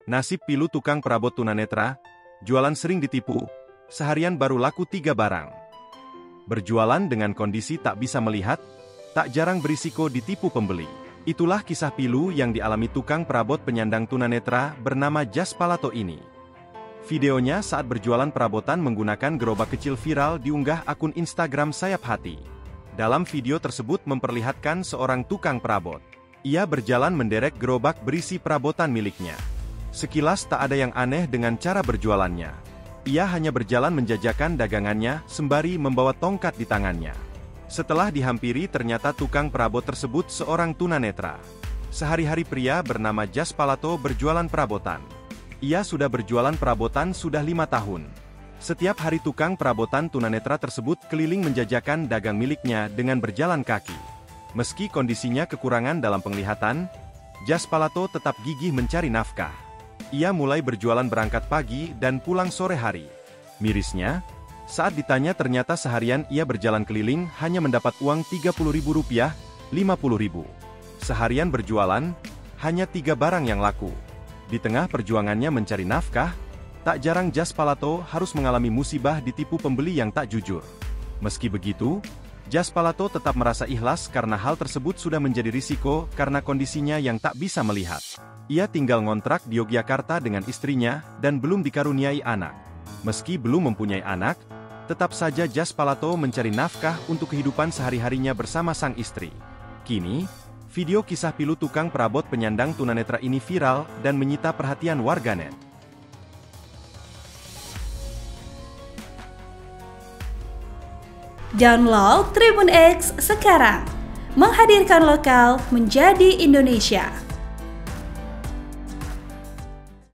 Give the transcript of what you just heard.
Nasib pilu tukang perabot tunanetra, jualan sering ditipu, seharian baru laku 3 barang. Berjualan dengan kondisi tak bisa melihat, tak jarang berisiko ditipu pembeli. Itulah kisah pilu yang dialami tukang perabot penyandang tunanetra bernama Jas Palato ini. Videonya saat berjualan perabotan menggunakan gerobak kecil viral diunggah akun Instagram Sayap Hati. Dalam video tersebut memperlihatkan seorang tukang perabot. Ia berjalan menderek gerobak berisi perabotan miliknya. Sekilas tak ada yang aneh dengan cara berjualannya. Ia hanya berjalan menjajakan dagangannya sembari membawa tongkat di tangannya. Setelah dihampiri ternyata tukang perabot tersebut seorang tunanetra. Sehari-hari pria bernama Jas Palato berjualan perabotan. Ia sudah berjualan perabotan sudah 5 tahun. Setiap hari tukang perabotan tunanetra tersebut keliling menjajakan dagang miliknya dengan berjalan kaki. Meski kondisinya kekurangan dalam penglihatan, Jas Palato tetap gigih mencari nafkah. Ia mulai berjualan berangkat pagi dan pulang sore hari. Mirisnya, saat ditanya ternyata seharian ia berjalan keliling hanya mendapat uang Rp30.000, Rp50.000. Seharian berjualan, hanya 3 barang yang laku. Di tengah perjuangannya mencari nafkah, tak jarang Jas Palato harus mengalami musibah ditipu pembeli yang tak jujur. Meski begitu, Jas Palato tetap merasa ikhlas karena hal tersebut sudah menjadi risiko karena kondisinya yang tak bisa melihat. Ia tinggal ngontrak di Yogyakarta dengan istrinya dan belum dikaruniai anak. Meski belum mempunyai anak, tetap saja Jas Palato mencari nafkah untuk kehidupan sehari-harinya bersama sang istri. Kini, video kisah pilu tukang perabot penyandang tunanetra ini viral dan menyita perhatian warganet. Download Tribun X sekarang, menghadirkan lokal menjadi Indonesia.